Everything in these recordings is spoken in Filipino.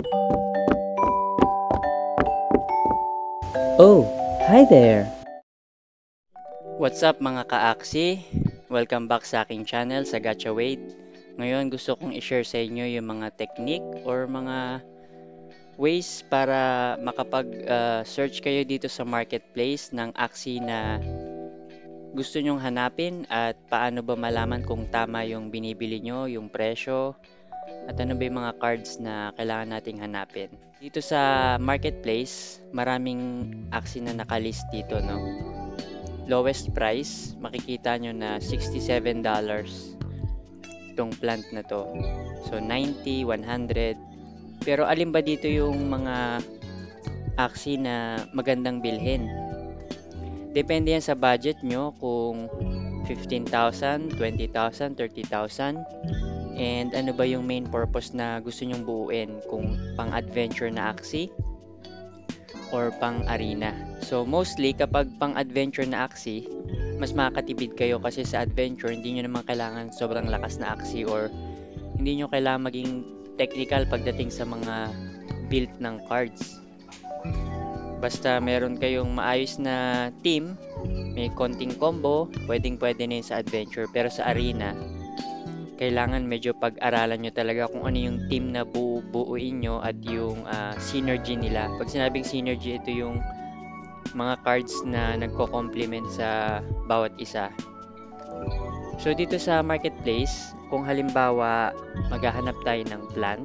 Oh, hi there! What's up mga ka-Aksi? Welcome back sa aking channel sa Gacha Wade. Ngayon gusto kong i-share sa inyo yung mga technique or mga ways para makapag-search kayo dito sa marketplace ng Aksi na gusto nyong hanapin at paano ba malaman kung tama yung binibili nyo, yung presyo, at ano ba yung mga cards na kailangan nating hanapin. Dito sa marketplace, maraming Aksi na nakalist dito, no? Lowest price, makikita nyo na $67 itong plant na to. So, 90, 100. Pero alin ba dito yung mga aksi na magandang bilhin? Depende yan sa budget nyo kung 15,000, 20,000, 30,000. And ano ba yung main purpose na gusto nyong buuin? Kung pang-adventure na aksi or pang-arena. So, mostly kapag pang-adventure na aksi, mas makakatipid kayo kasi sa adventure, hindi nyo naman kailangan sobrang lakas na aksi or hindi nyo kailangan maging technical pagdating sa mga build ng cards. Basta meron kayong maayos na team, may konting combo, pwedeng-pwede na yun sa adventure. Pero sa arena, kailangan medyo pag-aralan nyo talaga kung ano yung team na buuin nyo at yung synergy nila. Pag sinabing synergy, ito yung mga cards na nagko-complement sa bawat isa. So dito sa marketplace, kung halimbawa maghahanap tayo ng plant.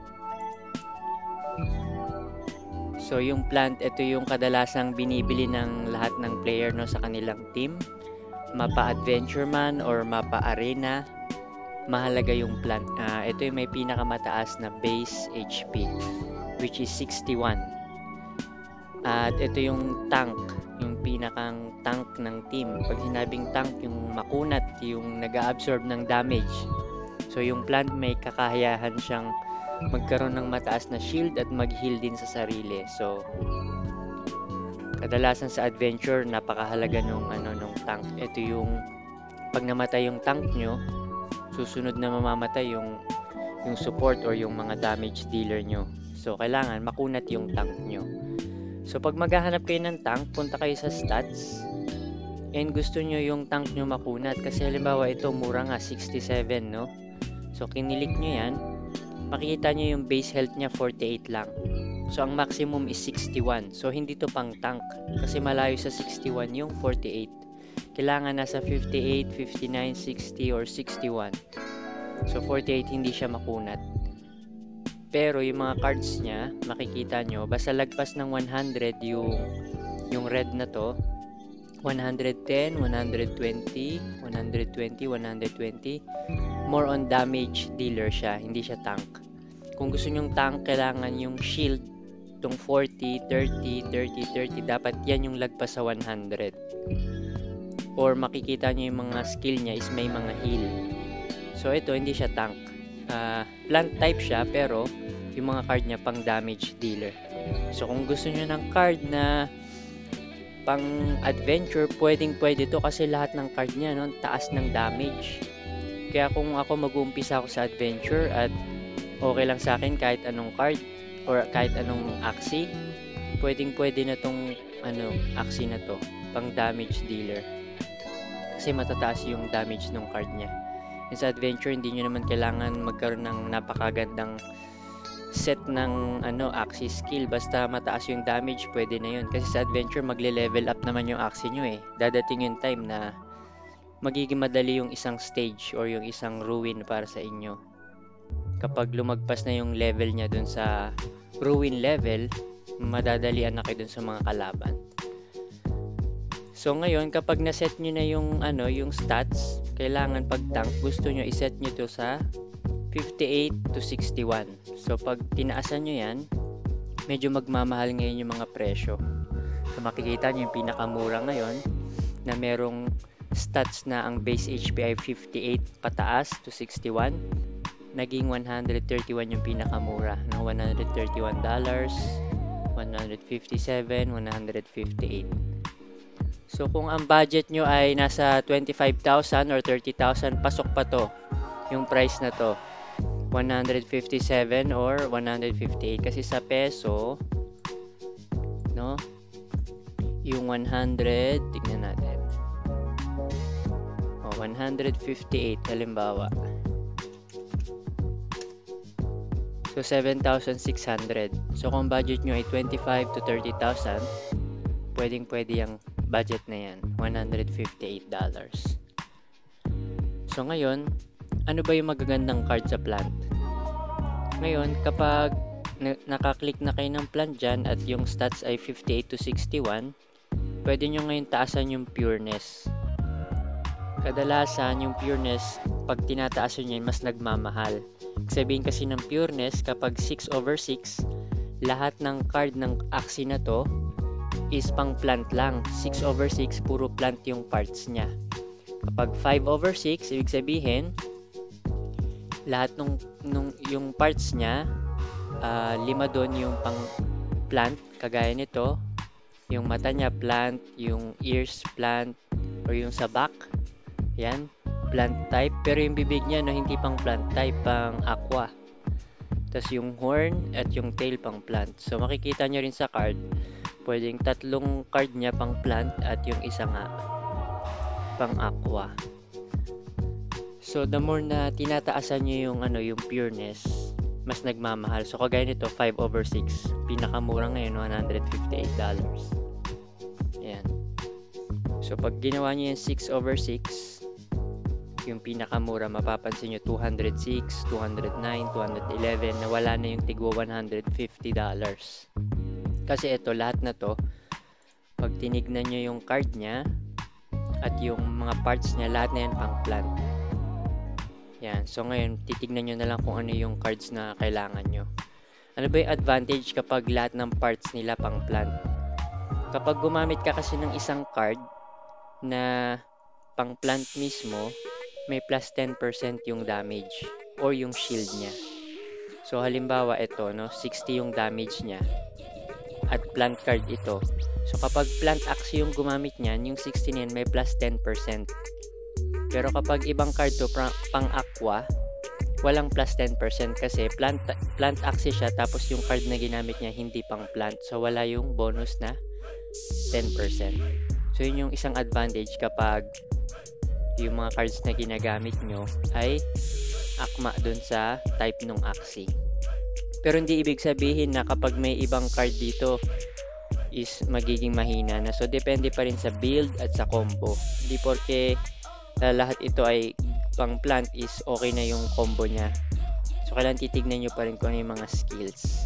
So yung plant, ito yung kadalasang binibili ng lahat ng player no sa kanilang team. Mapa adventure man or mapa arena, mahalaga yung plant. Ito yung may pinakamataas na base HP, which is 61. At ito yung tank, yung pinakang tank ng team. Pag sinabing tank, yung makunat, yung nag-absorb ng damage. So yung plant may kakayahan siyang magkaroon ng mataas na shield at mag-heal din sa sarili. So kadalasan sa adventure, napakahalaga nung tank. Ito yung pag namatay yung tank nyo, susunod na mamamatay yung support or yung mga damage dealer nyo. So kailangan makunat yung tank nyo. So pag maghahanap kayo ng tank, punta kayo sa stats and gusto nyo yung tank nyo makunat kasi halimbawa ito mura nga 67, no? So kinilik nyo yan, makikita nyo yung base health niya 48 lang. So ang maximum is 61. So hindi to pang tank kasi malayo sa 61 yung 48. Kailangan nasa 58, 59, 60 or 61. So 48 hindi siya makunat. Pero yung mga cards niya, makikita nyo, basta lagpas ng 100 yung red na to, 110, 120, 120, 120, more on damage dealer siya, hindi siya tank. Kung gusto nyong tank, kailangan yung shield, itong 40, 30, 30, 30, dapat yan yung lagpas sa 100. Or makikita nyo yung mga skill niya is may mga heal. So ito, hindi siya tank. Plant type siya, pero yung mga card niya pang damage dealer. So kung gusto nyo ng card na pang adventure, pwede to kasi lahat ng card niya, no, taas ng damage. Kaya kung ako mag-uumpisa ako sa adventure at okay lang sa akin kahit anong card or kahit anong aksi, pwede na tong aksi na to, pang damage dealer. Kasi matataas yung damage ng card niya. And sa adventure, hindi nyo naman kailangan magkaroon ng napakagandang set ng aksi skill. Basta mataas yung damage, pwede na yun. Kasi sa adventure, magle-level up naman yung aksi nyo eh. Dadating yung time na magiging madali yung isang stage or yung isang ruin para sa inyo. Kapag lumagpas na yung level niya dun sa ruin level, madadalian na kayo dun sa mga kalaban. So ngayon, kapag naset nyo na yung stats, kailangan pag tank, gusto nyo iset nyo to sa 58 to 61. So pag tinaasan nyo yan, medyo magmamahal ngayon yung mga presyo. So makikita nyo yung pinakamura ngayon na merong stats na ang base HP ay 58 pataas to 61. Naging 131 yung pinakamura ng $131, 157, 158. So kung ang budget nyo ay nasa 25,000 or 30,000, pasok pa to yung price na to. 157 or 158 kasi sa peso, no? Yung 100, tignan natin. 158 halimbawa. So 7,600. So kung budget nyo ay 25 to 30,000, pwedeng-pwede yung budget na yan, $158. So ngayon, ano ba yung magagandang card sa plant? Ngayon, kapag nakaklik na kayo ng plant dyan at yung stats ay 58 to 61, pwede nyo ngayon taasan yung pureness. Kadalasan yung pureness, pag tinataasan nyo yun, mas nagmamahal. Sabihin kasi ng pureness, kapag 6/6, lahat ng card ng Axie na to is pang plant lang. 6/6, puro plant yung parts niya. Kapag 5/6, ibig sabihin, lahat yung parts niya, 5 doon yung pang plant, kagaya nito. Yung mata niya plant, yung ears plant, or yung sa back, yan, plant type. Pero yung bibig niya, no, hindi pang plant type, pang aqua. Tapos yung horn at yung tail pang plant. So makikita nyo rin sa card, pwedeng 3 card niya pang plant at yung isa nga pang aqua. So the more na tinataasan nyo yung pureness, mas nagmamahal. So kagaya nito, 5/6, pinakamura ngayon, $158. Ayan. So pag ginawa nyo yung 6/6, yung pinakamura, mapapansin nyo 206, 209, 211, nawala na yung tigwa $150. Kasi ito, lahat na to, pag tinignan nyo yung card nya at yung mga parts nya, lahat na yan pang plant. Yan. So ngayon, titignan nyo na lang kung ano yung cards na kailangan nyo. Ano ba yung advantage kapag lahat ng parts nila pang plant? Kapag gumamit ka kasi ng isang card na pang plant mismo, may plus 10% yung damage or yung shield niya. So halimbawa ito, no, 60 yung damage niya at plant card ito. So kapag plant Axie yung gumamit niyan, yung 60 niyan may plus 10%. Pero kapag ibang card to, pang aqua, walang plus 10% kasi plant Axie siya, tapos yung card na ginamit niya hindi pang plant. So wala yung bonus na 10%. So yun yung isang advantage kapag yung mga cards na ginagamit nyo ay akma dun sa type ng Axie. Pero hindi ibig sabihin na kapag may ibang card dito is magiging mahina na. So depende pa rin sa build at sa combo. Hindi porke lahat ito ay pang plant is okay na yung combo niya. So kailangan titignan nyo pa rin kung ano yung mga skills.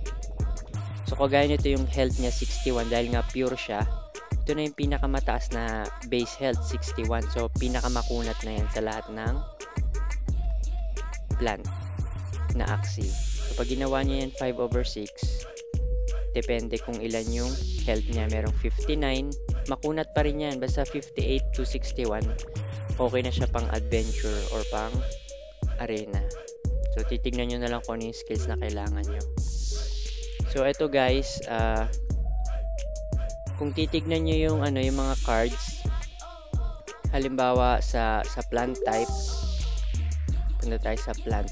So kagaya nito yung health niya 61 dahil nga pure siya. Ito na yung pinakamataas na base health, 61. So, pinakamakunat na yan sa lahat ng plant na Axie. So, pag ginawa niya yan 5/6, depende kung ilan yung health niya. Merong 59. Makunat pa rin yan. Basta 58 to 61, okay na siya pang adventure or pang arena. So, titignan nyo na lang kung ano yung skills na kailangan nyo. So, ito guys, kung titignan nyo yung yung mga cards, halimbawa sa plant type, punta tayo sa plant.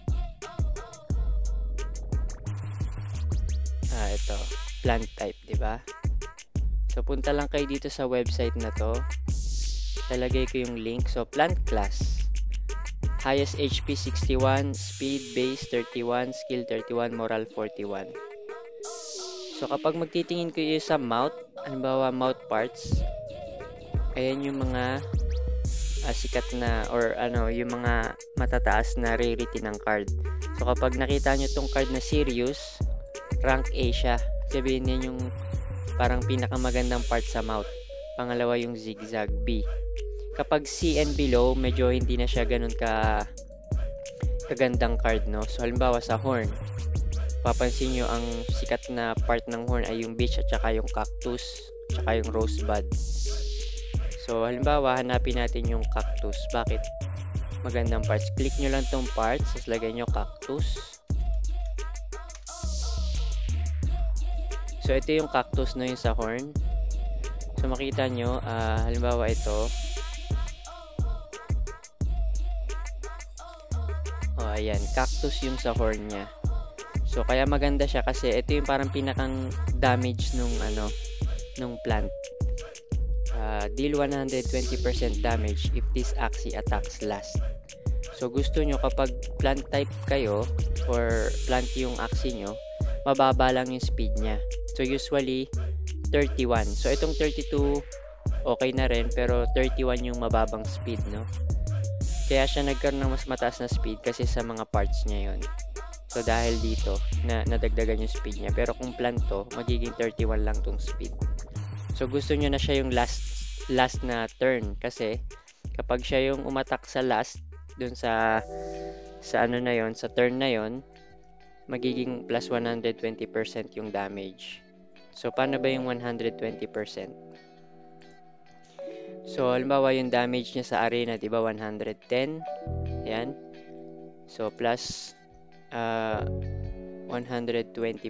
Ito, plant type, di ba? So punta lang kayo dito sa website na to. Talagay ko yung link. So plant class, highest HP 61, speed base 31, skill 31, moral 41. So kapag magtitingin kayo sa mouth, halimbawa mouth parts, ayan yung mga sikat na or yung mga matataas na rarity ng card. So kapag nakita nyo tong card na serious, rank A siya. Sabihin niya yung parang pinakamagandang part sa mouth. Pangalawa yung zigzag, B. Kapag C and below, medyo hindi na siya ganun kagandang card, no? So halimbawa sa horn, papansin nyo ang sikat na part ng horn ay yung beech at saka yung cactus at saka yung rosebud. So halimbawa hanapin natin yung cactus. Bakit? Magandang parts. Click nyo lang tong parts, tapos lagay nyo cactus. So ito yung cactus na yung sa horn. So makita nyo, halimbawa ito, Ayan, cactus yung sa horn niya. So, kaya maganda siya kasi ito yung parang pinakang damage nung plant. Deal 120% damage if this axis attacks last. So, gusto nyo kapag plant type kayo or plant yung axis nyo, mababa lang yung speed niya. So, usually 31. So, itong 32 okay na rin, pero 31 yung mababang speed, no? Kaya siya nagkaroon ng mas mataas na speed kasi sa mga parts niya yon. So, dahil dito, nadagdagan yung speed niya. Pero kung plant to, magiging 31 lang tong speed. So, gusto nyo na siya yung last na turn. Kasi, kapag siya yung umatak sa last, dun sa ano na yon, sa turn na yon, magiging plus 120% yung damage. So, paano ba yung 120%? So, halimbawa yung damage niya sa arena, di ba 110? Yan. So, plus 120%.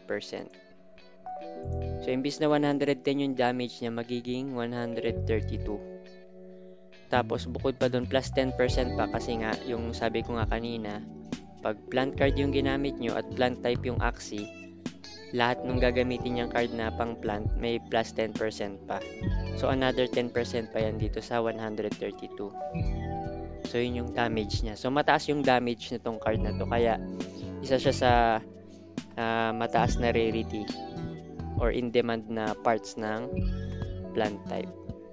So, imbis na 110 yung damage niya, magiging 132. Tapos, bukod pa doon, plus 10% pa kasi nga, yung sabi ko nga kanina, pag plant card yung ginamit nyo at plant type yung axis, lahat nung gagamitin yung card na pang plant, may plus 10% pa. So, another 10% pa yan dito sa 132. So, yun yung damage niya. So, mataas yung damage nitong card na to. Kaya, isa siya sa mataas na rarity or in-demand na parts ng plant type.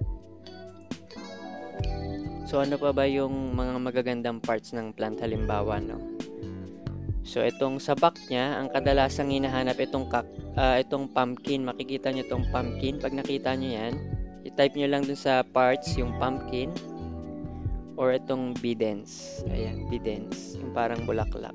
So, ano pa ba yung mga magagandang parts ng plant halimbawa, no? So, itong sa back niya, ang kadalasang hinahanap itong pumpkin. Makikita nyo itong pumpkin. Pag nakita nyo yan, i-type nyo lang dun sa parts yung pumpkin or itong bidens. Ayan, bidens. Yung parang bulaklak.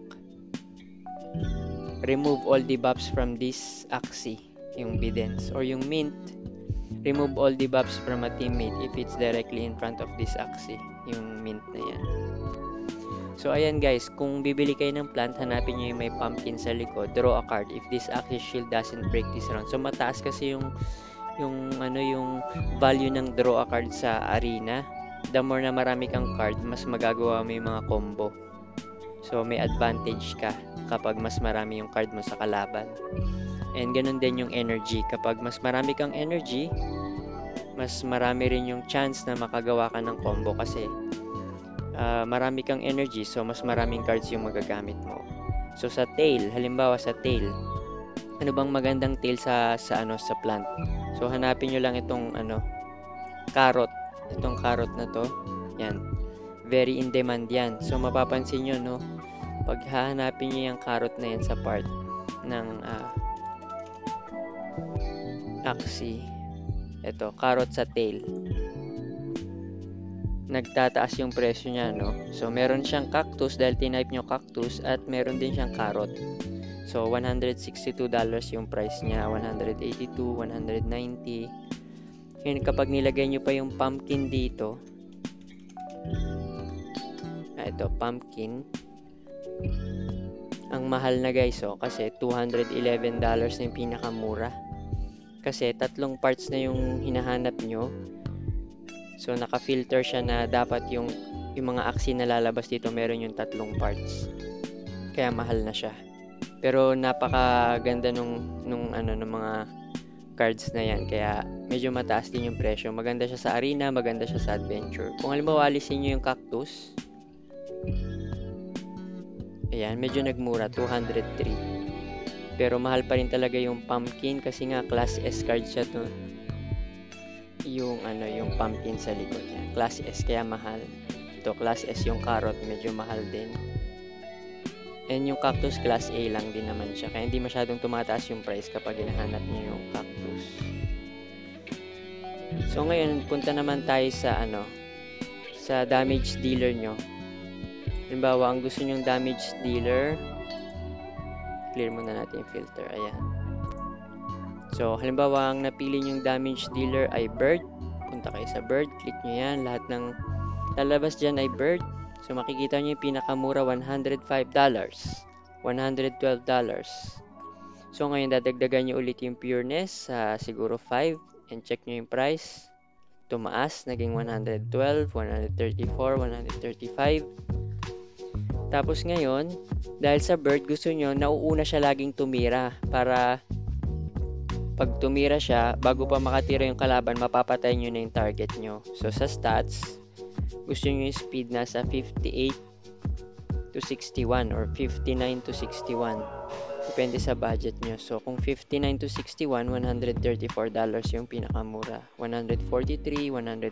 Remove all debuffs from this axis. Yung bidens. Or yung mint. Remove all debuffs from a teammate if it's directly in front of this axis. Yung mint na yan. So, ayan guys, kung bibili kayo ng plant, hanapin nyo yung may pumpkin sa likod. Draw a card if this axis shield doesn't break this round. So, mataas kasi yung value ng draw a card sa arena. The more na marami kang card, mas magagawa mo yung mga combo. So, may advantage ka kapag mas marami yung card mo sa kalaban. And ganun din yung energy. Kapag mas marami kang energy, mas marami rin yung chance na makagawa ka ng combo kasi marami kang energy, so mas maraming cards yung magagamit mo. So sa tail, halimbawa sa tail, ano bang magandang tail sa plant? So hanapin nyo lang itong carrot. Itong carrot na to, yan. Very in demand yan. So mapapansin nyo, no, pag hahanapin nyo yung carrot na yan sa part ng axis, ito, carrot sa tail, nagtataas yung presyo niya, no? So, meron siyang cactus dahil tinype nyo cactus at meron din siyang carrot. So, $162 yung price niya, 182, 190. Ngayon, kapag nilagay nyo pa yung pumpkin dito, ito, pumpkin, ang mahal na guys, kasi $211 na yung pinakamura. Kasi, tatlong parts na yung hinahanap nyo. So, naka-filter siya na dapat yung mga axis na lalabas dito meron yung tatlong parts. Kaya mahal na siya. Pero napakaganda nung mga cards na yan. Kaya medyo mataas din yung presyo. Maganda siya sa arena, maganda siya sa adventure. Kung halimbawa alisin nyo yung cactus, ayan, medyo nagmura, 203. Pero mahal pa rin talaga yung pumpkin kasi nga class S card siya to. Yung pumpkin sa likod niya. Class S kaya mahal. Ito class S yung carrot, medyo mahal din. And yung cactus class A lang din naman siya. Kaya hindi masyadong tumataas yung price kapag hinahanap niyo yung cactus. So ngayon, punta naman tayo sa sa damage dealer nyo. Halimbawa, ang gusto nyong damage dealer, clear muna natin yung filter. Ayan. So, halimbawa, ang napili nyong damage dealer ay bird. Punta kayo sa bird. Click nyo yan. Lahat ng lalabas dyan ay bird. So, makikita nyo yung pinakamura, $105. $112. So, ngayon, dadagdagan nyo ulit yung pureness sa siguro 5. And check nyo yung price. Tumaas. Naging 112, 134, 135. Tapos ngayon, dahil sa bird, gusto nyo, nauuna siya laging tumira para pag tumira siya, bago pa makatira yung kalaban, mapapatay nyo na yung target nyo. So sa stats, gusto nyo yung speed nasa 58 to 61 or 59 to 61. Depende sa budget nyo. So kung 59 to 61, $134 yung pinakamura. 143,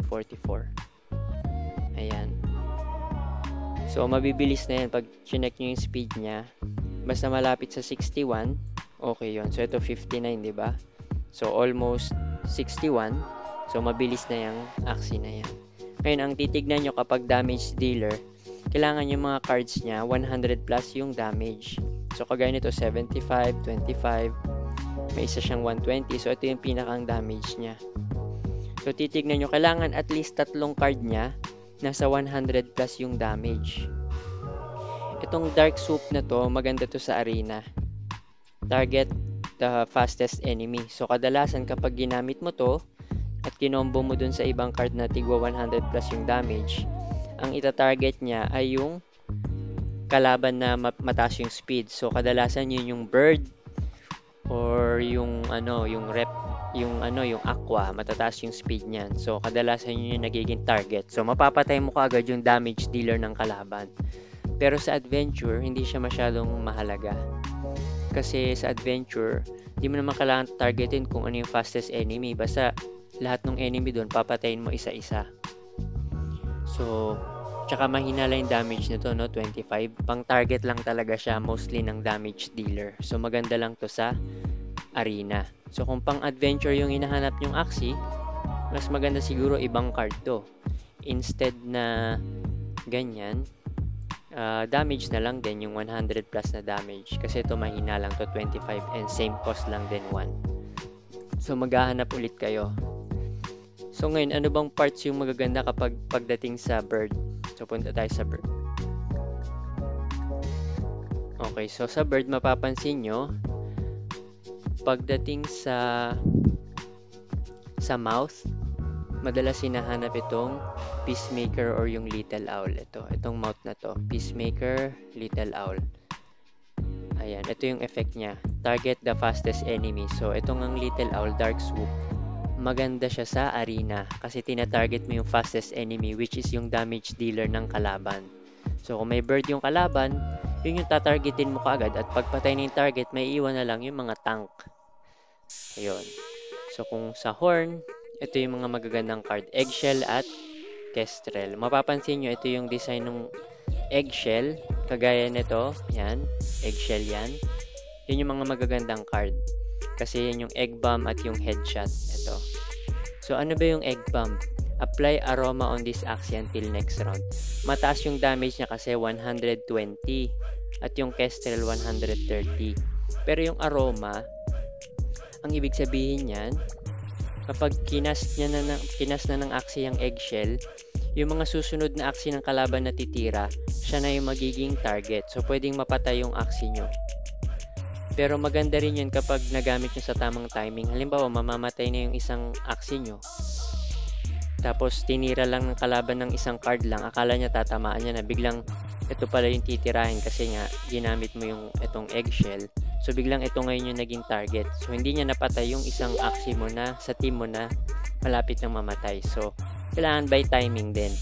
144. Ayan. So mabibilis na yan pag chinek nyo yung speed niya. Basta malapit sa 61, okay yon. So ito 59, di ba? So almost 61. So mabilis na yung aksi na yan. Ngayon, ang titignan nyo kapag damage dealer, kailangan yung mga cards niya 100 plus yung damage. So kagaya nito 75, 25, may isa siyang 120. So ito yung pinakang damage niya. So titignan nyo, kailangan at least tatlong card niya nasa 100 plus yung damage. Itong Dark Soup na to, maganda to sa arena. Target the fastest enemy. So kadalasan kapag ginamit mo to at kinombo mo dun sa ibang card na tigwa 100 plus yung damage, ang itatarget niya ay yung kalaban na mataas yung speed. So kadalasan yun yung bird or yung yung rep, yung aqua, matataas yung speed niyan. So kadalasan yun yung nagiging target. So mapapatay mo kaagad yung damage dealer ng kalaban. Pero sa adventure, hindi siya masyadong mahalaga. Kasi sa adventure, di mo naman kailangan targetin kung ano yung fastest enemy. Basta lahat ng enemy doon, papatayin mo isa-isa. So, tsaka mahina lang yung damage nito, no? 25. Pang target lang talaga siya, mostly ng damage dealer. So, maganda lang to sa arena. So, kung pang adventure yung hinahanap yung Axie, mas maganda siguro ibang card to. Instead na ganyan, damage na lang din yung 100 plus na damage. Kasi ito mahina lang to, 25, and same cost lang din 1. So, maghahanap ulit kayo. So ngayon, ano bang parts yung magaganda kapag pagdating sa bird? So punta tayo sa bird. Okay, so sa bird mapapansin nyo, pagdating sa mouth, madalas hinahanap itong Peacemaker or yung Little Owl. Itong mouth na to, Peacemaker, Little Owl. Ayan, ito yung effect niya. Target the fastest enemy. So itong ang Little Owl, Dark Swoop, maganda siya sa arena kasi tina-target mo yung fastest enemy, which is yung damage dealer ng kalaban. So kung may bird yung kalaban, yun yung tatargetin mo kaagad, at pagpatay na yung target, may iwan na lang yung mga tank. Ayun. So kung sa horn, ito yung mga magagandang card, Eggshell at Kestrel. Mapapansin nyo, ito yung design ng Eggshell, kagaya nito, yan, Eggshell yan. Yun yung mga magagandang card. Kasi yan yung Egg Bomb at yung Headshot. Ito. So, ano ba yung Egg Bomb? Apply aroma on this Axie until next round. Mataas yung damage niya kasi 120. At yung Kestrel 130. Pero yung aroma, ang ibig sabihin niyan, kapag kinas na ng Axie yung Eggshell, yung mga susunod na Axie ng kalaban na titira, siya na yung magiging target. So, pwedeng mapatay yung Axie nyo. Pero maganda rin yun kapag nagamit nyo sa tamang timing. Halimbawa, mamamatay na yung isang Axie nyo. Tapos, tinira lang ng kalaban ng isang card lang. Akala niya tatamaan niya na. Biglang, ito pala yung titirahin kasi nga, ginamit mo yung itong Eggshell. So, biglang ito ngayon yung naging target. So, hindi niya napatay yung isang Axie mo na, sa team mo na, malapit nang mamatay. So, kailangan by timing din.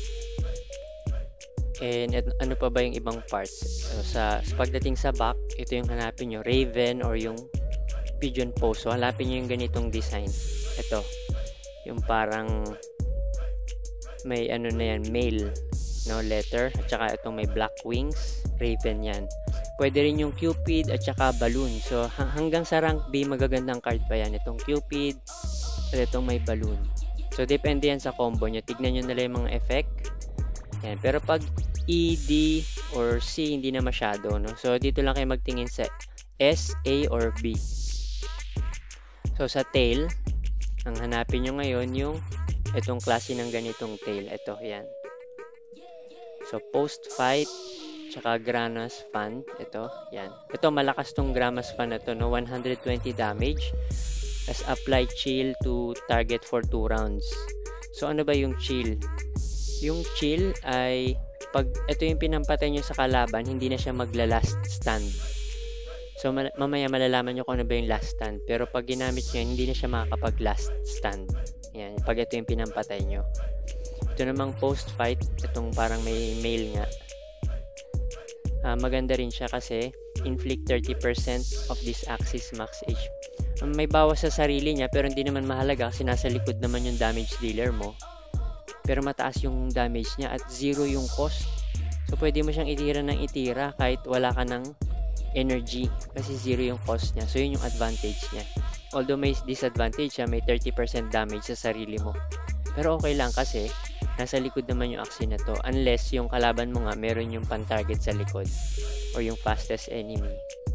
And ano pa ba yung ibang parts? Sa pagdating sa back, ito yung hanapin nyo, Raven or yung Pigeon Pose. So, hanapin nyo yung ganitong design. Ito. Yung parang may ano na yan, male, no, letter. At saka itong may black wings. Raven yan. Pwede rin yung Cupid at saka balloon. So, hanggang sa rank B, magagandang card pa yan. Itong Cupid at itong may balloon. So, depende yan sa combo nyo. Tignan nyo nila yung mga effect. Yan. Pero pag E, D, or C, hindi na masyado, no? So, dito lang kayo magtingin sa S, A, or B. So, sa tail, ang hanapin nyo ngayon yung itong klase ng ganitong tail. Ito, yan. So, post-fight, tsaka Granas Fan. Ito, yan. Ito, malakas tong Granas Fan na to, no? 120 damage. As apply chill to target for 2 rounds. So, ano ba yung chill? Yung chill ay pag ito yung pinampatay nyo sa kalaban, hindi na siya magla-last stand. So, mamaya malalaman nyo kung ano ba yung last stand. Pero pag ginamit nyo, hindi na siya makakapag-last stand. Yan, pag ito yung pinampatay nyo. Ito namang post-fight, itong parang may mail nga. Maganda rin siya kasi inflict 30% of this axis max HP. May bawas sa sarili niya pero hindi naman mahalaga kasi nasa likod naman yung damage dealer mo. Pero mataas yung damage niya at 0 yung cost. So pwede mo siyang itira ng itira kahit wala ka ng energy kasi 0 yung cost niya. So yun yung advantage niya. Although may disadvantage siya, may 30% damage sa sarili mo. Pero okay lang kasi nasa likod naman yung aksi na to unless yung kalaban mo nga meron yung pan-target sa likod or yung fastest enemy.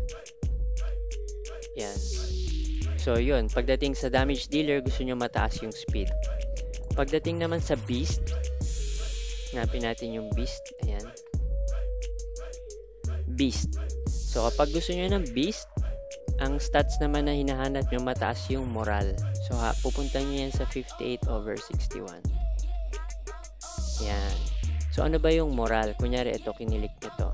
Yan. So yun, pagdating sa damage dealer, gusto nyo mataas yung speed. Pagdating naman sa beast, hanapin natin yung beast. Ayan. Beast. So kapag gusto nyo ng beast, ang stats naman na hinahanap nyo, mataas yung moral. So pupunta nyo yan sa 58/61. Yan. So ano ba yung moral? Kunyari ito, kinilik nyo to.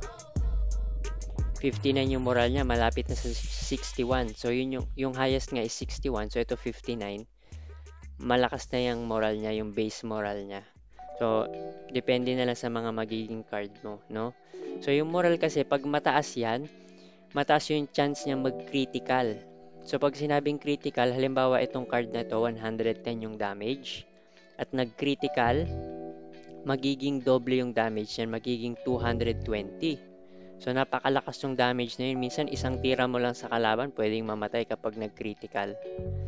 59 yung moral niya, malapit na sa 61. So yun yung highest nga is 61. So ito 59. Malakas na yung moral niya, yung base moral niya. So depende na lang sa mga magiging card mo, no? So yung moral kasi pag mataas yan, mataas yung chance niya mag-critical. So pag sinabing critical, halimbawa itong card na to 110 yung damage at nag-critical, magiging doble yung damage yan, magiging 220. So napakalakas yung damage na yun. Minsan isang tira mo lang sa kalaban, pwedeng mamatay kapag nag-critical.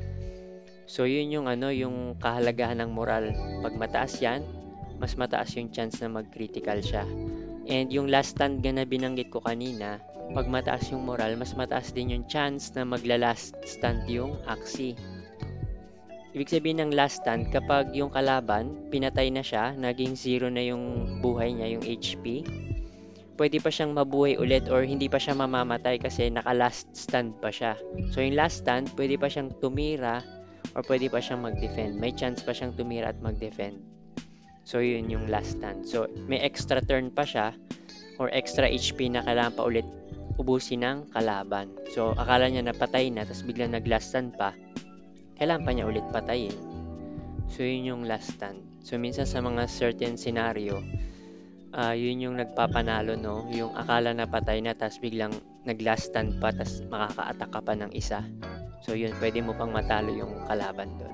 So yun yung yung kahalagahan ng moral. Pag mataas yan, mas mataas yung chance na mag-critical siya. And yung last stand na binanggit ko kanina, pag mataas yung moral, mas mataas din yung chance na magla-last stand yung aksi. Ibig sabihin ng last stand, kapag yung kalaban, pinatay na siya, naging 0 na yung buhay niya, yung HP, pwede pa siyang mabuhay ulit or hindi pa siya mamamatay kasi naka-last stand pa siya. So yung last stand, pwede pa siyang tumira or pwede pa siyang mag-defend. May chance pa siyang tumira at mag-defend. So yun yung last stand. So may extra turn pa siya or extra HP na kailangan pa ulit ubusin ng kalaban. So akala niya napatay na tapos biglang nag-last stand pa, kailangan pa niya ulit patayin. So yun yung last stand. So minsan sa mga certain scenario, yun yung nagpapanalo, no? Yung akala na patay na tapos biglang nag-last stand pa tapos makaka-attack ka pa ng isa. So yun, pwede mo pang matalo yung kalaban doon.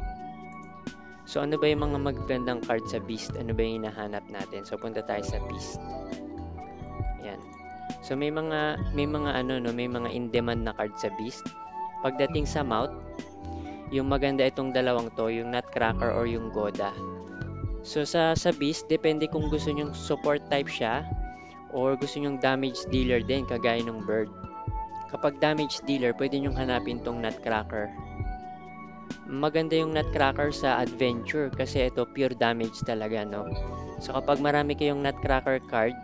So ano ba yung mga magagandang card sa beast? Ano ba yung hinahanap natin? So punta tayo sa beast. Ayan. So may mga in-demand na card sa beast. Pagdating sa mount, yung maganda itong dalawang to, yung Nutcracker or yung Goda. So sa beast, depende kung gusto nyong support type siya or gusto nyong damage dealer din kagaya ng bird. Kapag damage dealer, pwede nyong hanapin tong Nutcracker. Maganda yung Nutcracker sa adventure kasi ito pure damage talaga, no? So kapag marami kayong Nutcracker card,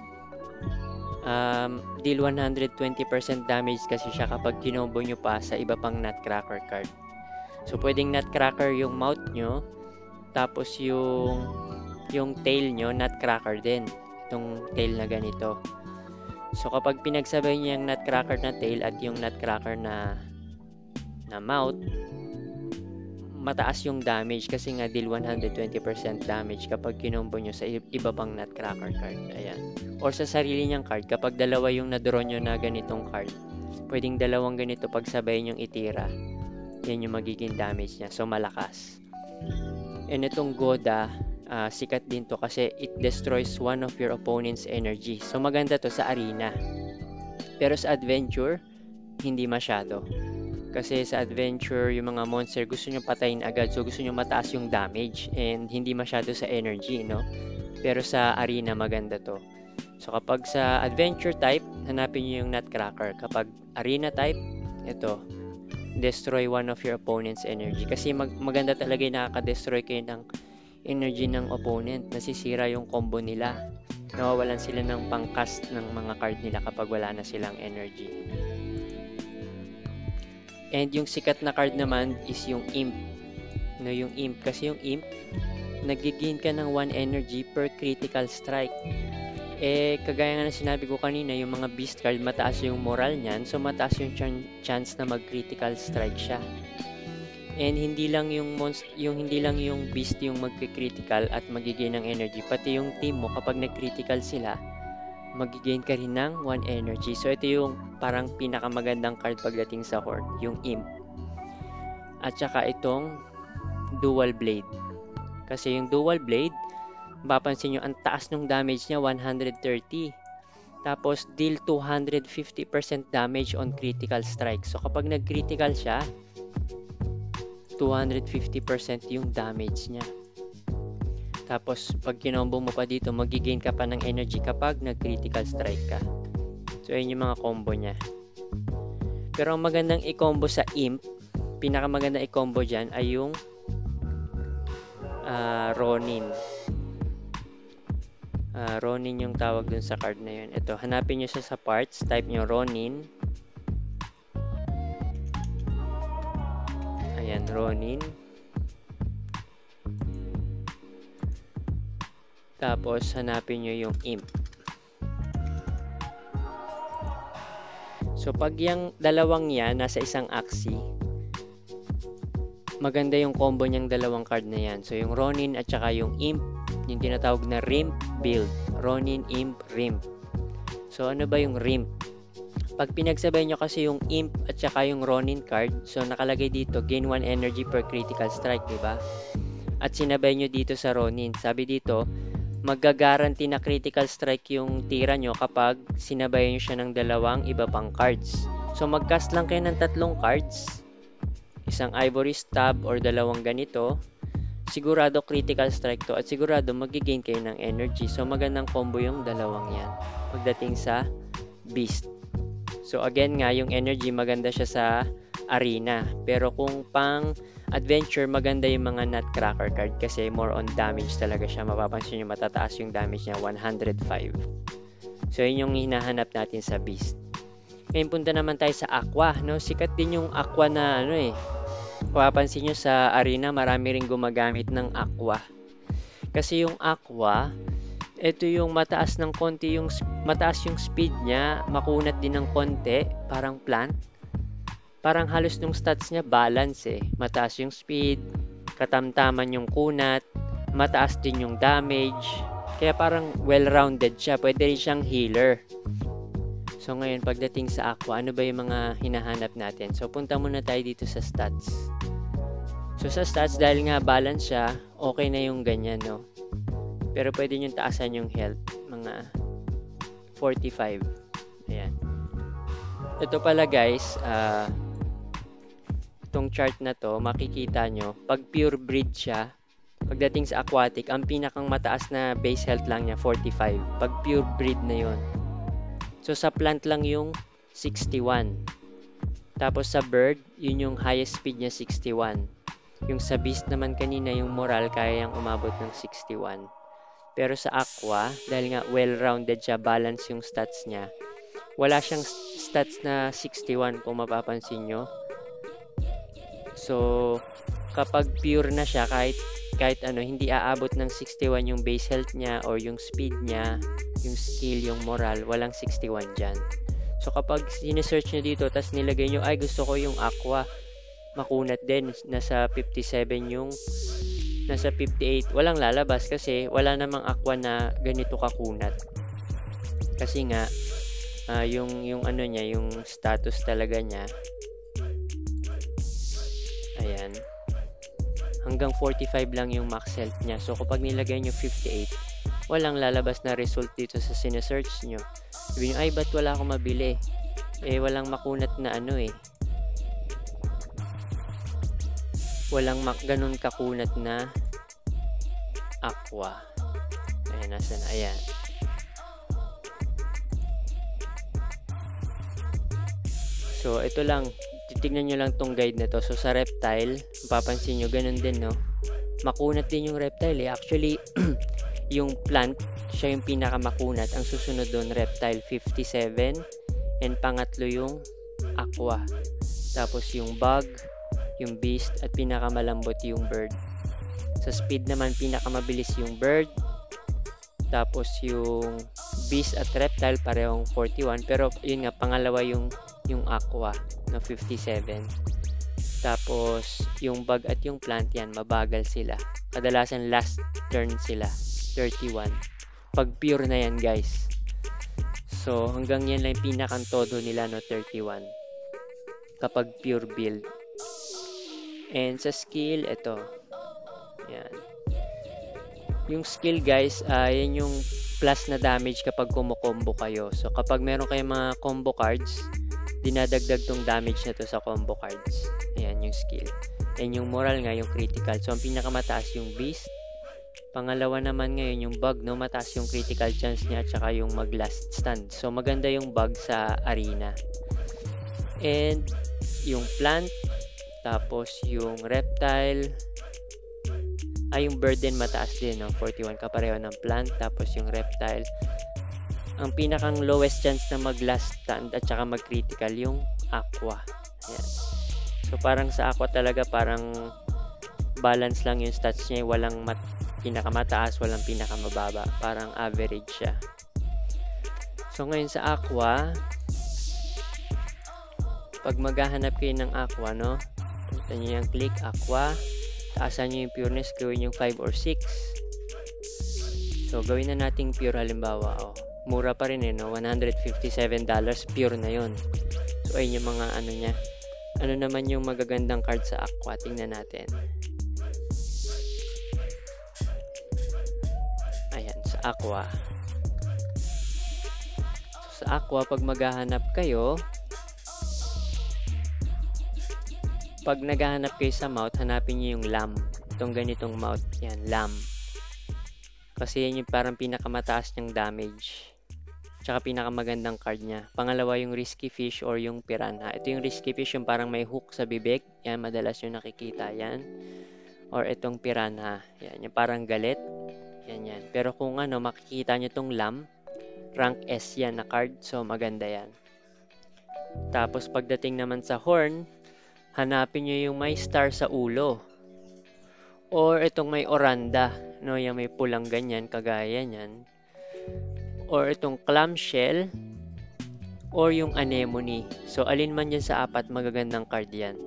deal 120% damage kasi siya kapag kinombo nyo pa sa iba pang Nutcracker card. So pwedeng Nutcracker yung mouth nyo, tapos yung tail nyo, Nutcracker din. Itong tail na ganito. So kapag pinagsabay niya yung Nutcracker na tail at yung Nutcracker na mouth, mataas yung damage kasi nga deal 120% damage kapag kinombo nyo sa iba pang Nutcracker card. Ayan. Or sa sarili niyang card, kapag dalawa yung na-draw nyo na ganitong card, pwedeng dalawang ganito pagsabay nyong itira. Yan yung magiging damage niya. So malakas. And itong Goda, sikat din to kasi it destroys one of your opponent's energy. So maganda to sa arena. Pero sa adventure, hindi masyado. Kasi sa adventure, yung mga monster gusto nyo patayin agad. So gusto nyo mataas yung damage and hindi masyado sa energy, no? Pero sa arena, maganda to. So kapag sa adventure type, hanapin nyo yung Nutcracker. Kapag arena type, ito, destroy one of your opponent's energy. Kasi maganda talaga yung nakaka-destroy kayo ng energy ng opponent. Nasisira yung combo nila. Nawawalan sila ng pang-cast ng mga card nila kapag wala na silang energy. And yung sikat na card naman is yung Imp. No, yung Imp. Kasi yung Imp, nagigain ka ng 1 energy per critical strike. Eh, kagaya nga ng sinabi ko kanina, yung mga beast card, mataas yung moral niyan, so mataas yung chance na mag-critical strike siya. And hindi lang yung hindi lang yung beast yung magki-critical at magigain ng energy, pati yung team mo kapag nag-critical sila, magigain ka rin ng 1 energy. So ito yung parang pinakamagandang card pagdating sa Horde, yung Imp. At saka itong Dual Blade. Kasi yung Dual Blade, mapapansin nyo, ang taas ng damage niya, 130. Tapos, deal 250% damage on critical strike. So, kapag nag-critical siya, 250% yung damage niya. Tapos, pag kinombo mo pa dito, magigain ka pa ng energy kapag nag-critical strike ka. So, yun yung mga combo niya. Pero, ang magandang i-combo sa Imp, pinakamagandang i-combo dyan ay yung Ronin. Ronin yung tawag dun sa card na yun. Ito, hanapin nyo siya sa parts. Type nyo Ronin. Ayan, Ronin. Tapos, hanapin nyo yung Imp. So, pag yung dalawang yan, nasa isang axis, maganda yung combo niyang dalawang card na yan. So, yung Ronin at saka yung Imp, yung tinatawag na Rimp build. Ronin, Imp, Rimp. So, ano ba yung Rimp? Pag pinagsabay nyo kasi yung Imp at saka yung Ronin card, so nakalagay dito, gain 1 energy per critical strike, diba? At sinabay nyo dito sa Ronin. Sabi dito, magga-guarantee na critical strike yung tira nyo kapag sinabay nyo siya ng dalawang iba pang cards. So, mag-cast lang kayo ng 3 cards. Isang Ivory Stab or dalawang ganito. Sigurado critical strike to at sigurado magigain kayo ng energy. So magandang combo yung dalawang yan pagdating sa beast. So again nga, yung energy maganda siya sa arena. Pero kung pang adventure, maganda yung mga Nutcracker card kasi more on damage talaga siya. Mapapansin nyo matataas yung damage niya, 105. So yun yung hinahanap natin sa beast. Ngayon punta naman tayo sa Aqua, no? Sikat din yung Aqua na mapapansin nyo sa arena, marami ring gumagamit ng Aqua. Kasi yung Aqua, ito yung mataas ng konti, mataas yung speed niya, makunat din ng konti, parang plant. Parang halos nung stats niya balance eh. Mataas yung speed, katamtaman yung kunat, mataas din yung damage. Kaya parang well-rounded siya, pwede rin siyang healer. So ngayon, pagdating sa Aqua, ano ba yung mga hinahanap natin? So punta muna tayo dito sa stats. So sa stats, dahil nga balance siya, okay na yung ganyan, no? Pero pwede nyo taasan yung health, mga 45. Ayan. Ito pala guys, itong chart na to, makikita nyo, pag pure breed siya, pagdating sa aquatic, ang pinakang mataas na base health lang niya, 45. Pag pure breed na yon. So, sa plant lang yung 61. Tapos sa bird, yun yung highest speed niya, 61. Yung sa beast naman kanina, yung moral, kaya yung umabot ng 61. Pero sa aqua, dahil nga well-rounded siya, balance yung stats niya, wala siyang stats na 61 kung mapapansin nyo. So, kapag pure na siya, kahit hindi aabot ng 61 yung base health niya or yung speed niya, yung skill, yung moral, walang 61 dyan. So kapag sinesearch nyo dito, tas nilagay nyo, ay gusto ko yung aqua, makunat din, nasa 57 yung, nasa 58, walang lalabas kasi wala namang aqua na ganito kakunat. Kasi nga, yung ano niya, yung status talaga niya, ayan, hanggang 45 lang yung max health niya. So kapag nilagay nyo 58, walang lalabas na result dito sa sinesearch nyo. Sabi nyo, ay ba't wala akong mabili? Eh walang makunat na walang ganun kakunat na aqua. Ayan, nasa na, ayan. So ito lang, titignan nyo lang tong guide na to. So sa reptile, mapapansin nyo, ganun din, no? Makunat din yung reptile eh. Actually, yung plant, siya yung pinakamakunat. Ang susunod doon, reptile, 57. And pangatlo yung aqua. Tapos yung bug, yung beast, at pinakamalambot yung bird. Sa speed naman, pinakamabilis yung bird. Tapos yung beast at reptile, parehong 41. Pero yun nga, pangalawa yung aqua na 57. Tapos yung bug at yung plant, yan, mabagal sila. Kadalasan last turn sila, 31. Pag pure na yan, guys. So, hanggang yan lang yung pinakantodo nila, no, 31. Kapag pure build. And sa skill, ito. Yan. Yung skill, guys, yan yung plus na damage kapag kumukombo kayo. So, kapag meron kayong mga combo cards, dinadagdag tong damage na to sa combo cards. Ayan yung skill. And yung moral nga, yung critical. So, ang pinakamataas yung beast. Pangalawa naman ngayon yung bug, no? Mataas yung critical chance niya at saka yung mag-last stand. So, maganda yung bug sa arena. And yung plant, tapos yung reptile, yung bird din mataas din, no? 41 kapareho ng plant, tapos yung reptile. Ang pinakang lowest chance na mag-last stand at saka mag-critical yung aqua. Ayan. So, parang sa aqua talaga, parang balance lang yung stats niya. Walang pinakamataas, walang pinakamababa. Parang average siya. So, ngayon sa aqua, pag maghahanap kayo ng aqua, no? Punta nyo yung click, aqua. Taasan nyo yung pureness, gawin yung 5 or 6. So, gawin na nating pure halimbawa. Mura pa rin no? $157 pure na yun. So, ayun yung mga ano niya. Ano naman yung magagandang card sa aqua? Tingnan natin. Ayan, sa aqua. So, sa aqua, pag maghahanap kayo, pag naghahanap kayo sa mouth, hanapin nyo yung lamb. Itong ganitong mouth. Yan, lamb. Kasi yan yung parang pinakamataas niyang damage. Tsaka pinakamagandang card niya. Pangalawa yung risky fish or yung piranha. Ito yung risky fish, yung parang may hook sa bibig. Yan, madalas yung nakikita. Yan. Or itong piranha. Yan, yung parang galit. Yan, yan. Pero kung ano, makikita nyo itong lamb, rank S yan na card. So, maganda yan. Tapos, pagdating naman sa horn, hanapin nyo yung may star sa ulo. Or itong may oranda. No, yung may pulang ganyan, kagaya niyan. Or itong clamshell. Or yung anemone. So, alin man dyan sa apat, magagandang card yan.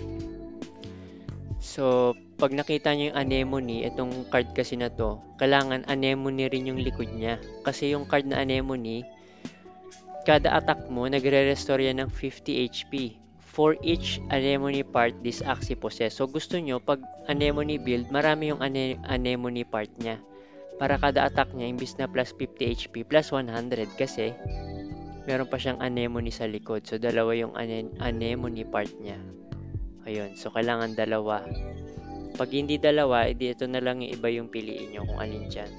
So, pag nakita nyo yung anemone, itong card kasi na to, kailangan anemone rin yung likod niya. Kasi yung card na anemone, kada attack mo, nagre-restore yan ng 50 HP. For each anemone part, this axis possess. So, gusto nyo, pag anemone build, marami yung anemone part niya. Para kada attack niya, imbis na plus 50 HP, plus 100. Kasi, meron pa siyang anemone sa likod. So, dalawa yung anemone part niya. Ayun. So, kailangan dalawa. Pag hindi dalawa, edi ito na lang yung iba yung piliin nyo kung alin dyan.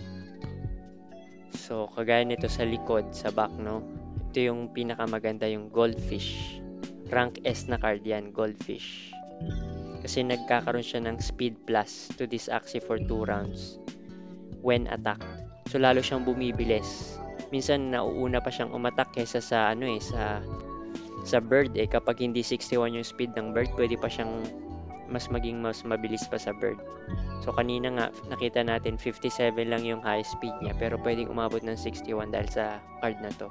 So, kagaya nito sa likod, sa back, no? Ito yung pinakamaganda, yung goldfish. Rank S na card yan, goldfish. Kasi nagkakaroon siya ng speed plus to this axis for 2 rounds when attacked. So, lalo siyang bumibilis. Minsan, nauuna pa siyang umatak kaysa sa, sa bird. Kapag hindi 61 yung speed ng bird, pwede pa siyang mas mabilis pa sa bird. So, kanina nga, nakita natin 57 lang yung high speed niya. Pero pwedeng umabot ng 61 dahil sa card na to.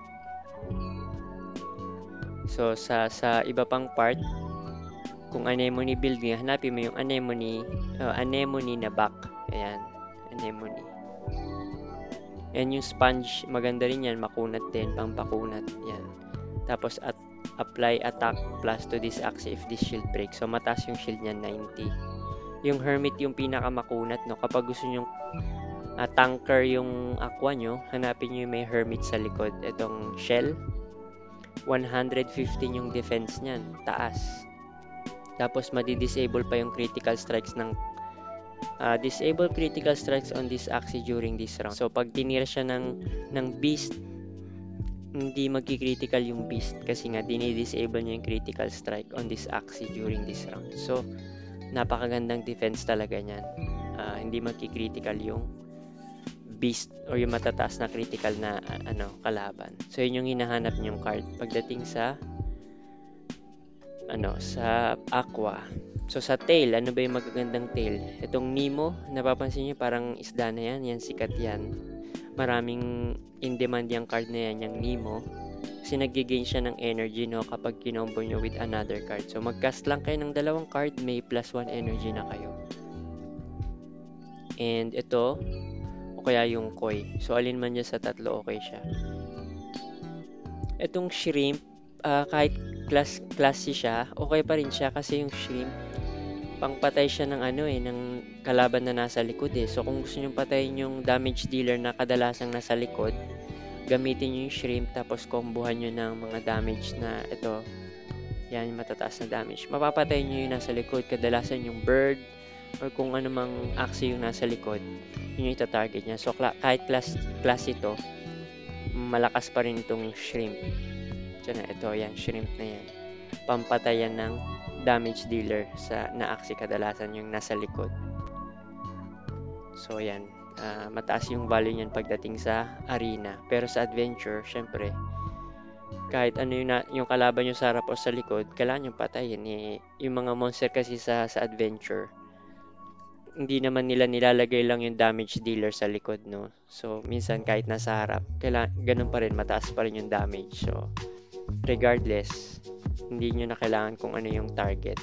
So, sa iba pang part, kung anemone build nga, hanapin mo yung anemone na back. Ayan, anemone. Yan yung sponge, maganda rin yan, makunat din, pampakunat. Yan. Tapos, apply attack plus to this axis if this shield breaks. So, mataas yung shield niya, 90. Yung hermit yung pinakamakunat, no? Kapag gusto nyo tanker yung aqua nyo, hanapin nyo yung may hermit sa likod. Itong shell, 115 yung defense niyan, taas. Tapos, madi-disable pa yung critical strikes ng disable critical strikes on this axis during this round. So, pag tinira siya ng beast, hindi magki-critical yung beast kasi nga dinidisable niya yung critical strike on this axis during this round. So, napakagandang defense talaga niyan. Hindi magki-critical yung beast or yung matataas na critical na kalaban. So, yun yung hinahanap niyong card. Pagdating sa sa aqua. So sa tail, ano ba yung magagandang tail? Itong Nemo, napapansin niyo parang isda na yan, yan sikat yan. Maraming in demand yung card na yan, yung Nemo. Kasi nag-gain siya ng energy no kapag kinombo nyo with another card. So mag-cast lang kayo ng dalawang card, may +1 energy na kayo. And ito, o kaya yung koi. So alin man dyan sa tatlo, okay siya. Itong shrimp, kahit classy siya, okay pa rin siya kasi yung shrimp, pangpatay siya ng ng kalaban na nasa likod eh. So kung gusto nyo patayin yung damage dealer na kadalasang nasa likod, gamitin nyo yung shrimp tapos kombohan nyo ng mga damage na ito. Yan, matataas na damage. Mapapatay nyo yung nasa likod, kadalasan yung bird or kung ano mang axe yung nasa likod, yun yung ita-target niya. So kahit class ito, malakas pa rin itong shrimp. So na ito, yan, shrimp na yan. Pampatayan ng damage dealer na axe kadalasan yung nasa likod. So yan, mataas yung value niyan pagdating sa arena. Pero sa adventure, syempre, kahit ano yung kalaban nyo sa harap o sa likod, kailangan yung patayin. Yung mga monster kasi sa adventure, hindi naman nila nilalagay lang yung damage dealer sa likod, no? So, minsan kahit nasa harap, ganun pa rin, mataas pa rin yung damage. So, regardless, hindi nyo na kailangan kung ano yung target.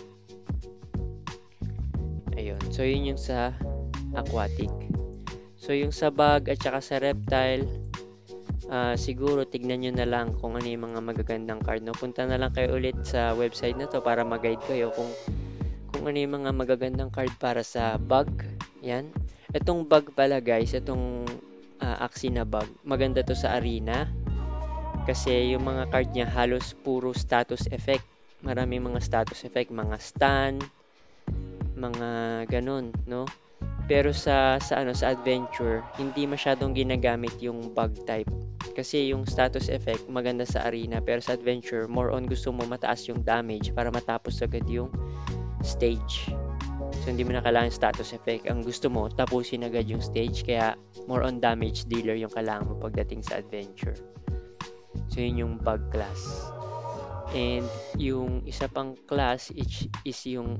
Ayun. So, yun yung sa aquatic. So, yung sa bug at saka sa reptile, siguro tignan nyo na lang kung ano yung mga magagandang card, no? Punta na lang kayo ulit sa website na to para mag-guide kayo kung ano yung mga magagandang card para sa bug. Yan. Itong bug pala guys, itong axe na bug, maganda to sa arena kasi yung mga card niya halos puro status effect. Maraming mga status effect, mga stun, mga ganun, no? Pero sa adventure, hindi masyadong ginagamit yung bug type. Kasi yung status effect maganda sa arena, pero sa adventure, more on gusto mo mataas yung damage para matapos agad yung stage. So hindi mo na kailangan status effect. Ang gusto mo, tapusin agad yung stage. Kaya more on damage dealer yung kailangan mo pagdating sa adventure. So yun yung bug class. And yung isa pang class is yung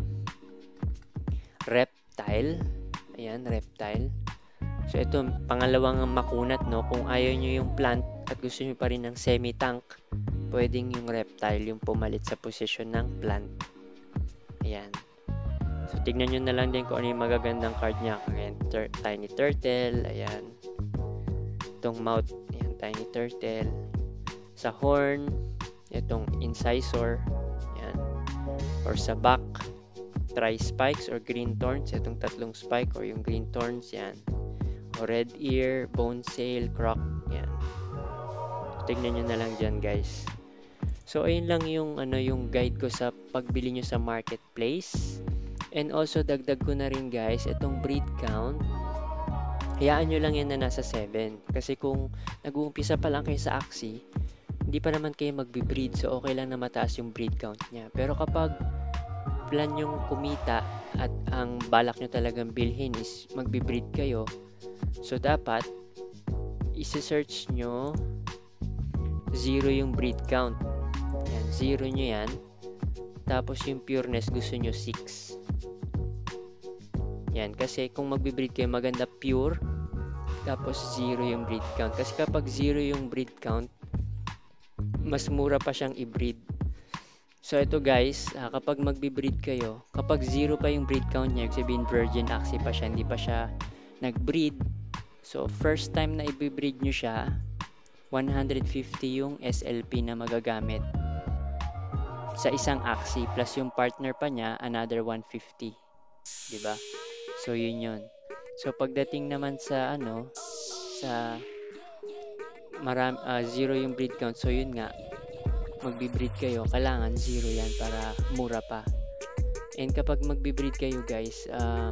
reptile. Ayan, reptile. So ito, pangalawang makunat, no? Kung ayaw nyo yung plant at gusto nyo pa rin ng semi-tank, pwedeng yung reptile yung pumalit sa posisyon ng plant. Ayan. So, tignan nyo na lang din kung ano yung magagandang card niya. Ayan, tiny turtle. Ayan. Itong mouth. Ayan, tiny turtle. Sa horn, itong incisor. Ayan. Or sa back, tri-spikes or green thorns. Itong tatlong spike or yung green thorns. Ayan. O red ear, bone sail, croc. Ayan. So, tignan nyo na lang dyan, guys. So, ayun lang yung guide ko sa pagbili nyo sa marketplace. And also, dagdag ko na rin guys, itong breed count. Hayaan nyo lang yan na nasa 7. Kasi kung nag-uumpisa pa lang kayo sa Axie, hindi pa naman kayo magbe-breed. So, okay lang na mataas yung breed count niya. Pero kapag plan yung kumita at ang balak nyo talagang bilhin is magbe-breed kayo, so dapat isi-search nyo 0 yung breed count. Yan, 0 nyo yan. Tapos yung pureness gusto nyo 6. Yan, kasi kung magbe-breed kayo, maganda pure. Tapos 0 yung breed count. Kasi kapag 0 yung breed count, mas mura pa siyang i-breed. So ito guys, kapag magbe-breed kayo, kapag 0 pa yung breed count niya, sabihin virgin Axie pa siya, hindi pa siya nag-breed. So first time na i-breed nyo siya, 150 yung SLP na magagamit sa isang Axie, plus yung partner pa niya another 150, di ba? So yun. So pagdating naman sa 0 yung breed count, so yun nga, magbi-breed kayo, kailangan 0 yan para mura pa. And kapag magbi-breed kayo guys,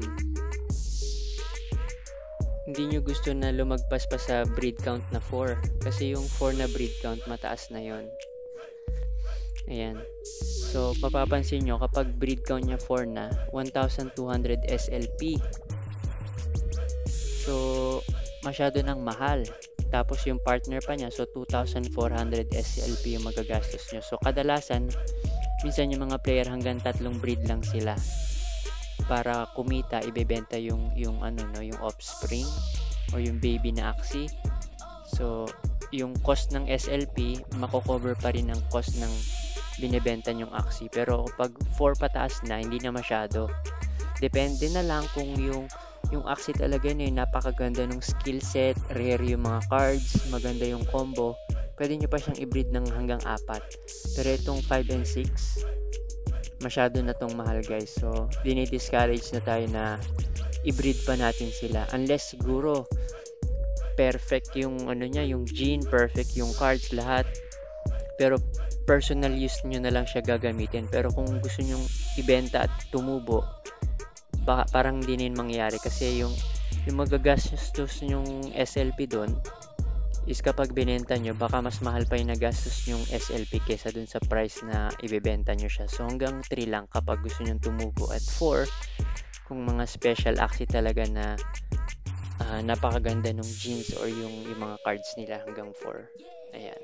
hindi nyo gusto na lumagpas pa sa breed count na 4, kasi yung 4 na breed count mataas na yon. Ayan. So, mapapansin nyo, kapag breed count niya 4 na, 1,200 SLP. So, masyado nang mahal. Tapos, yung partner pa niya, so 2,400 SLP yung magagastos nyo. So, kadalasan, minsan yung mga player hanggang 3 breed lang sila. Para kumita, ibebenta yung ano no, yung offspring or yung baby na Axie. So, yung cost ng SLP, mako-cover pa rin ang cost ng binebenta yung Axie. Pero pag 4 pataas na, hindi na masyado. Depende na lang kung yung Axie talaga na napakaganda ng skill set, rare yung mga cards, maganda yung combo, pwede nyo pa siyang i-breed ng hanggang 4. Pero itong 5 and 6, masyado na tong mahal guys. So, dinidiscourage na tayo na i-breed pa natin sila. Unless siguro, perfect yung ano niya, yung gene, perfect yung cards, lahat. Pero personal use nyo na lang siya gagamitin. Pero kung gusto nyong ibenta at tumubo, parang hindi na mangyayari. Kasi yung magagastos yung SLP doon is kapag binenta nyo, baka mas mahal pa yung nagastos yung SLP kesa dun sa price na ibebenta nyo siya. So hanggang 3 lang kapag gusto nyo tumubo. At 4, kung mga special Axie talaga na napakaganda ng genes or yung mga cards nila, hanggang 4. Ayan.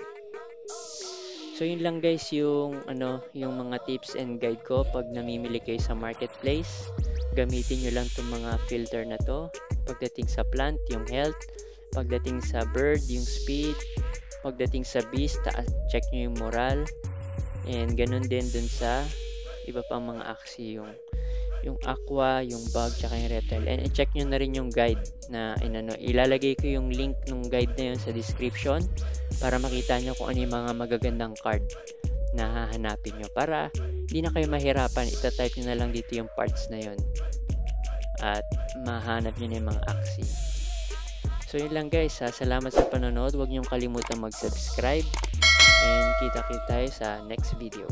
So yun lang guys yung mga tips and guide ko pag namimili kayo sa marketplace. Gamitin nyo lang itong mga filter na to. Pagdating sa plant, yung health. Pagdating sa bird, yung speed. Pagdating sa beast, check nyo yung moral. And ganun din dun sa iba pang mga Axie, yung aqua, yung bug, tsaka yung reptile. And check nyo na rin yung guide na ilalagay ko yung link ng guide na yun sa description para makita nyo kung ano yung mga magagandang card na hahanapin nyo para hindi na kayo mahirapan. Ita-type nyo na lang dito yung parts na yun at mahanap nyo na yung mga Axie. So yun lang guys, salamat sa panonood. Huwag nyong kalimutan mag-subscribe and kita-kita tayo sa next video.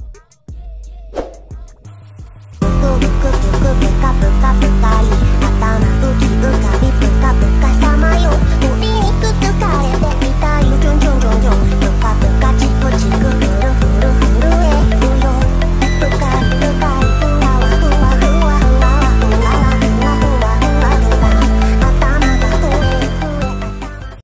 Peka peka peka peka, atam tuki peka peka peka.